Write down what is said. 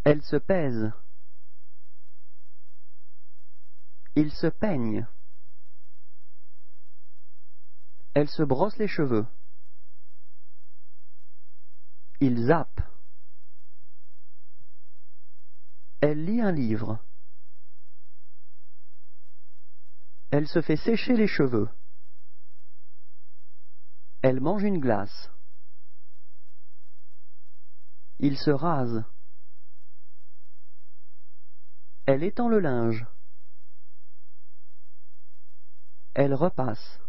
Elle se pèse. Il se peigne. Elle se brosse les cheveux. Il zappe. Elle lit un livre. Elle se fait sécher les cheveux. Elle mange une glace. Il se rase. Elle étend le linge. Elle repasse.